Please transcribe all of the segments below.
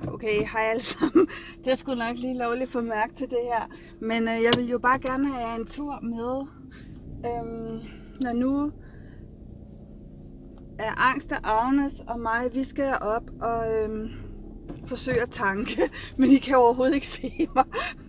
Okay, hej alle sammen. Det skulle nok lige lovligt få mærke til det her. Men jeg vil jo bare gerne have en tur med, når nu er Angst og Agnes og mig, vi skal op og forsøge at tanke. Men I kan overhovedet ikke se mig.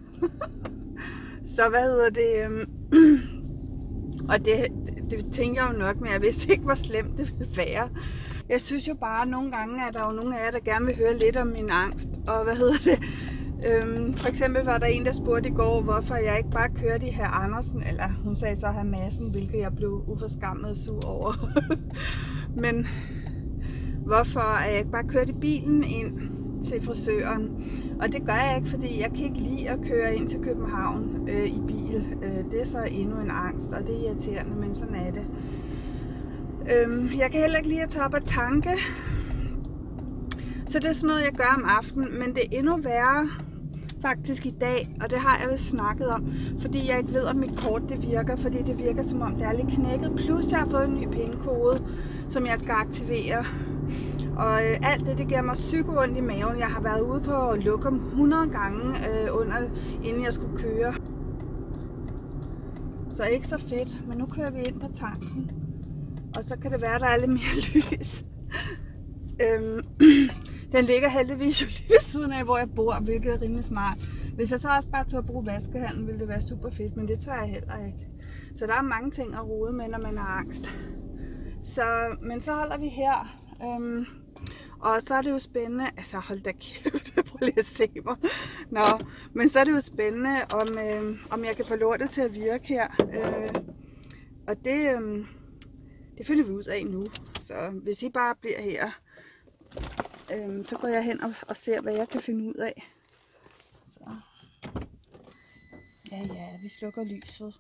Så hvad hedder det? Og det tænker jeg jo nok, men jeg vidste ikke, hvor slemt det ville være. Jeg synes jo bare, at nogle gange er der jo nogle af jer, der gerne vil høre lidt om min angst. Og hvad hedder det? For eksempel var der en, der spurgte i går, hvorfor jeg ikke bare kørte i hr. Andersen. Eller hun sagde så hr. Madsen, hvilket jeg blev uforskammet sur over. Men hvorfor jeg ikke bare kørte i bilen ind til frisøren? Og det gør jeg ikke, fordi jeg kan ikke lide at køre ind til København i bil. Det er så endnu en angst, og det er irriterende, men sådan er det. Jeg kan heller ikke lide at tage op og tanke. Så det er sådan noget, jeg gør om aftenen, men det er endnu værre faktisk i dag, og det har jeg jo snakket om, fordi jeg ikke ved, om mit kort det virker, fordi det virker som om det er lidt knækket. Plus jeg har fået en ny pindkode, som jeg skal aktivere. Og alt det giver mig psyko-ondt i maven. Jeg har været ude på at lukke om 100 gange, inden jeg skulle køre. Så ikke så fedt, men nu kører vi ind på tanken. Og så kan det være, der er lidt mere lys. Den ligger heldigvis jo lige ved siden af, hvor jeg bor, hvilket er rimelig smart. Hvis jeg så også bare tør at bruge vaskehallen, ville det være super fedt, men det tør jeg heller ikke. Så der er mange ting at rode med, når man har angst. Men så holder vi her. Og så er det jo spændende, altså hold da kæft, prøv lige at se mig. Nå, men så er det jo spændende, om jeg kan få lortet til at virke her. Og det finder vi ud af nu. Så hvis I bare bliver her, så går jeg hen og ser, hvad jeg kan finde ud af. Så. Ja, vi slukker lyset.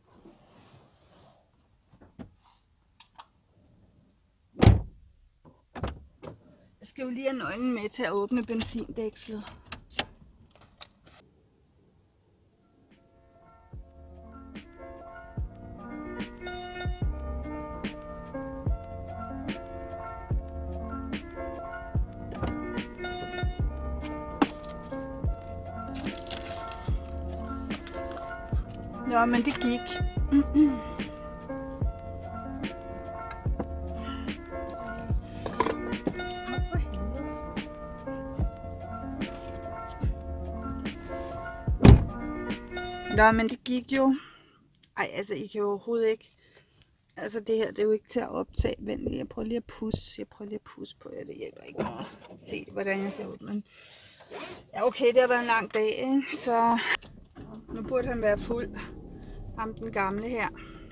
Jeg skal jo lige have nøglen med til at åbne benzindækslet. Nå, men det gik. Nå, men det gik jo. Ej, altså, I kan jo overhovedet ikke. Altså, det her, det er jo ikke til at optage. Vent lige, jeg prøver lige at pusse. På jer, det hjælper ikke meget. Se, hvordan jeg ser ud, men... Ja, okay, det har været en lang dag, ikke? Så... Nu burde han være fuld. Ham den gamle her.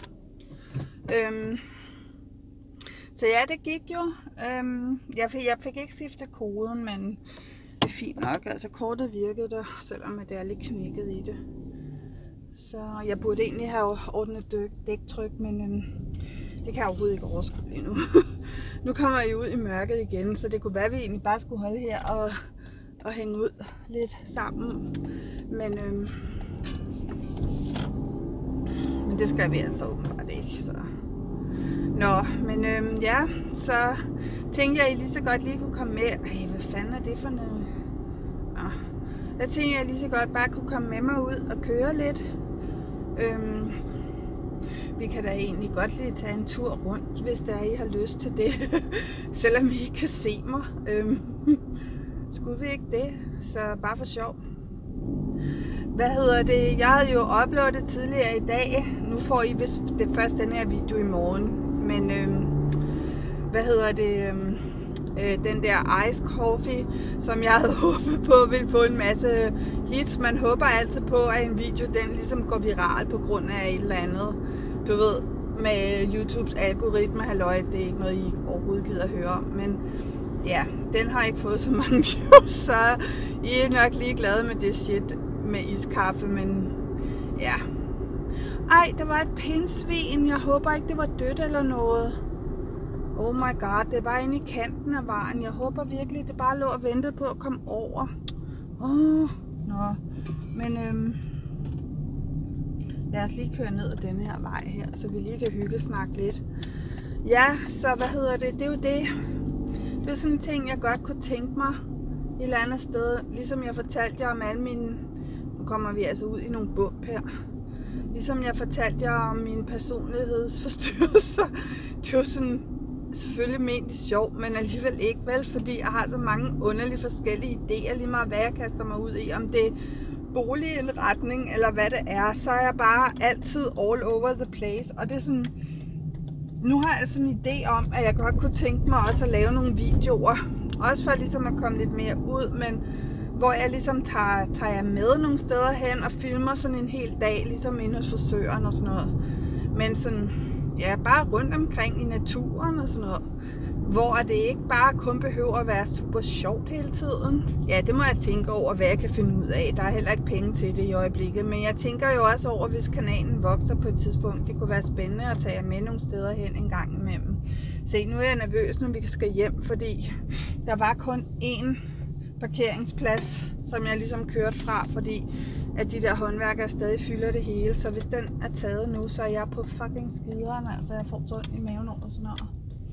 Så ja, det gik jo. Jeg fik ikke skiftet koden, men det er fint nok. Altså, kortet virkede der, selvom det er lidt knækket i det. Så jeg burde egentlig have ordnet dæktryk, men det kan jeg overhovedet ikke overskue endnu. Nu kommer jeg ud i mørket igen, så det kunne være, at vi egentlig bare skulle holde her og hænge ud lidt sammen. Men det skal vi altså åbenbart ikke. Så. Nå, men ja, så tænkte jeg, at I lige så godt lige kunne komme med. Ej, hvad fanden er det for noget? Nå. Jeg tænkte, at jeg lige så godt bare kunne komme med mig ud og køre lidt. Vi kan da egentlig godt lige tage en tur rundt, hvis der I har lyst til det. Selvom I ikke kan se mig. Skulle vi ikke det? Så bare for sjov. Hvad hedder det? Jeg havde jo uploadet tidligere i dag. Nu får I vist det først den her video i morgen. Men hvad hedder det? Den der ice coffee, som jeg havde håbet på ville få en masse hits. Man håber altid på, at en video den ligesom går viral på grund af et eller andet. Du ved, med YouTubes algoritme, halløj, det er ikke noget, I overhovedet gider at høre om. Men ja, den har ikke fået så mange views, så I er nok lige glade med det shit med iskaffe, men ja. Ej, der var et pindsvin. Jeg håber ikke, det var dødt eller noget. Oh my god, det var inde i kanten af vejen. Jeg håber virkelig, det bare lå og ventede på at komme over. Nå. Men lad os lige køre ned ad denne her vej her, så vi lige kan hyggesnakke lidt. Ja, så hvad hedder det? Det er jo det. Det er sådan en ting, jeg godt kunne tænke mig et eller andet sted, ligesom jeg fortalte jer om alle mine, nu kommer vi altså ud i nogle bump her, ligesom jeg fortalte jer om mine personlighedsforstyrrelser, det er jo sådan, selvfølgelig ment sjov, men alligevel ikke vel, fordi jeg har så mange underlige forskellige idéer, lige meget hvad jeg kaster mig ud i, om det er boligindretning eller hvad det er, så er jeg bare altid all over the place, og det er sådan, nu har jeg sådan en idé om, at jeg godt kunne tænke mig også at lave nogle videoer, også for ligesom at komme lidt mere ud, men hvor jeg ligesom tager jer med nogle steder hen og filmer sådan en hel dag, ligesom inde hos frisøren og sådan noget, men sådan, ja, bare rundt omkring i naturen og sådan noget, hvor det ikke bare kun behøver at være super sjovt hele tiden. Ja, det må jeg tænke over, hvad jeg kan finde ud af. Der er heller ikke penge til det i øjeblikket, men jeg tænker jo også over, hvis kanalen vokser på et tidspunkt. Det kunne være spændende at tage jer med nogle steder hen en gang imellem. Se, nu er jeg nervøs, når vi skal hjem, fordi der var kun én parkeringsplads, som jeg ligesom kørte fra, fordi at de der håndværkere stadig fylder det hele. Så hvis den er taget nu, så er jeg på fucking skideren, altså jeg får så ondt i maven over sådan noget.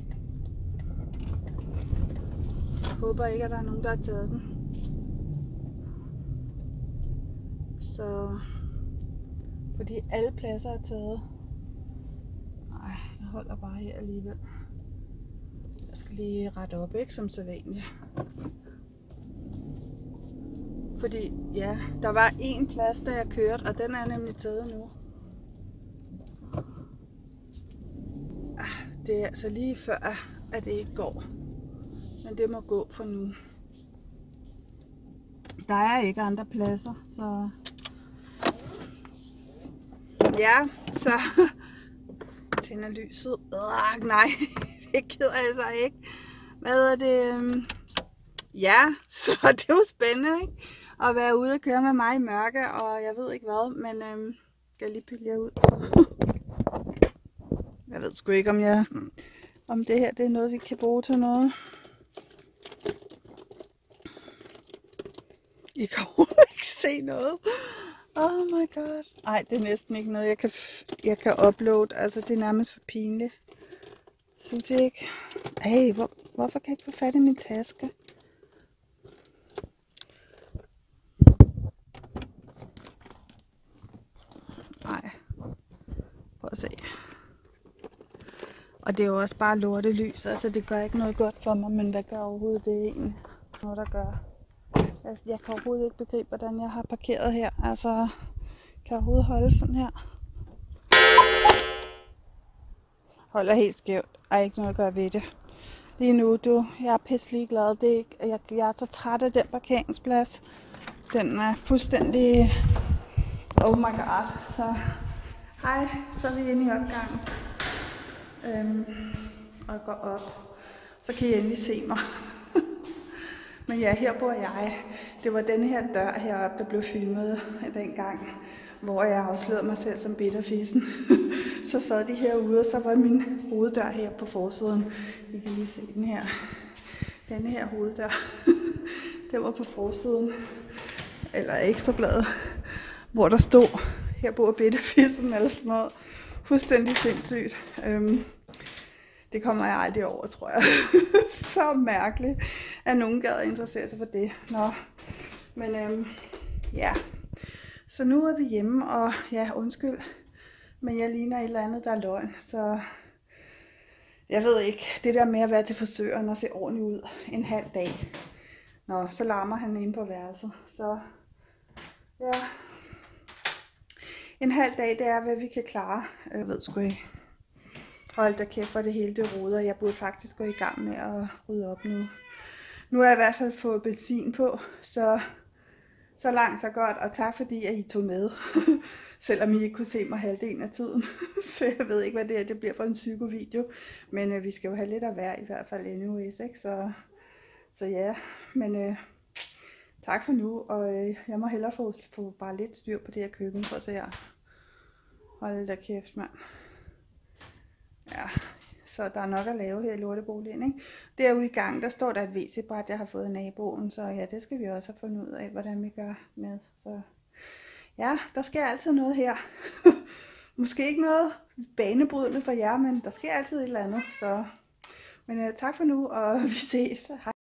Jeg håber ikke, at der er nogen, der har taget den. Så fordi alle pladser er taget. Nej, jeg holder bare her alligevel. Jeg skal lige rette op, ikke, som sædvanligt. Fordi ja, der var én plads, da jeg kørte, og den er nemlig taget nu. Det er altså lige før, at det ikke går. Men det må gå for nu. Der er ikke andre pladser, så ja, så tænder lyset. Nej, det gider jeg altså ikke. Hvad er det? Ja, så det er jo spændende, ikke? At være ude og køre med mig i mørke, og jeg ved ikke hvad, men skal jeg lige pille jer ud. Jeg ved sgu ikke, om det her det er noget, vi kan bruge til noget. I kan ikke se noget. Oh my god. Ej, det er næsten ikke noget, jeg kan uploade. Altså, det er nærmest for pinligt. Synes jeg ikke? Ej, hvorfor kan jeg ikke få fat i min taske? Nej. Prøv at se. Og det er jo også bare lortelys. Altså, det gør ikke noget godt for mig, men hvad gør overhovedet det egentlig? Noget, der gør. Altså, jeg kan overhovedet ikke begribe, hvordan jeg har parkeret her. Altså, kan jeg overhovedet holde sådan her? Holder helt skævt. Ej, ikke noget at gøre ved det. Lige nu, jeg er pisselig glad. Det er ikke, jeg er så træt af den parkeringsplads. Den er fuldstændig... Oh my god. Så hej, så er vi inde i opgangen. Og jeg går op. Så kan I endelig se mig. Men ja, her bor jeg. Det var denne her dør heroppe, der blev filmet dengang, hvor jeg afslørede mig selv som bitterfissen. Så sad de herude, og så var min hoveddør her på forsiden. I kan lige se den her. Denne her hoveddør. Den var på forsiden. Eller Ekstrabladet. Hvor der stod, her bor bitterfissen eller sådan noget. Fuldstændig sindssygt. Det kommer jeg aldrig over, tror jeg. Så mærkeligt, at nogen gad interessere sig for det. Nå, men ja. Så nu er vi hjemme, og ja, undskyld, men jeg ligner et eller andet, der er løgn. Så jeg ved ikke, det der med at være til frisøren og se ordentligt ud en halv dag. Nå, så larmer han inde på værelset. Så ja, en halv dag, det er, hvad vi kan klare. Jeg ved sgu ikke. Hold da kæft, for det hele det roder. Jeg burde faktisk gå i gang med at rydde op nu. Nu har jeg i hvert fald fået benzin på, så langt så godt. Og tak fordi, at I tog med. Selvom I ikke kunne se mig halvdelen af tiden. Så jeg ved ikke, hvad det bliver for en psykovideo. Men vi skal jo have lidt at være i hvert fald anyways, ikke? Så ja, men tak for nu. Og jeg må hellere få bare lidt styr på det her køkken. For så her. Hold da kæft, mand. Ja, så der er nok at lave her i lorteboligen, ikke? Derude i gang, der står der et WC-bræt, jeg har fået af naboen, så ja, det skal vi også have fundet ud af, hvordan vi gør med. Så ja, der sker altid noget her. Måske ikke noget banebrydende for jer, men der sker altid et eller andet. Så, men tak for nu, og vi ses. Hej.